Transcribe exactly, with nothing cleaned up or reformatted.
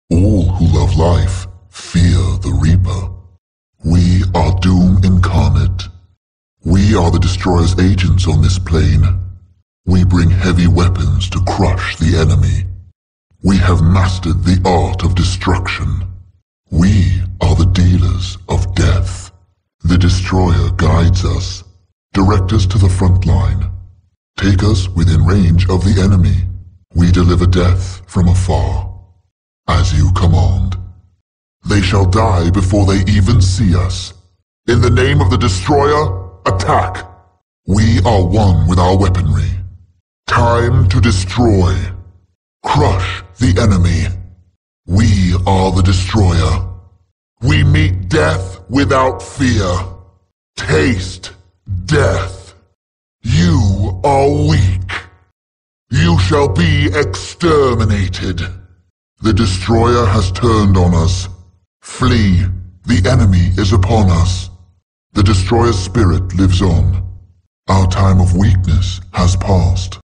All who love life fear the Reaper. We are Doom incarnate. We are the Destroyer's agents on this plane. We bring heavy weapons to crush the enemy. We have mastered the art of destruction. We are the dealers of death. The Destroyer guides us. Direct us to the front line. Take us within range of the enemy. We deliver death from afar. As you command. They shall die before they even see us. In the name of the Destroyer, attack! We are one with our weaponry. Time to destroy. Crush the enemy. We are the Destroyer. We meet death without fear. Taste death. You are weak. You shall be exterminated. The Destroyer has turned on us. Flee. The enemy is upon us. The Destroyer's spirit lives on. Our time of weakness has passed.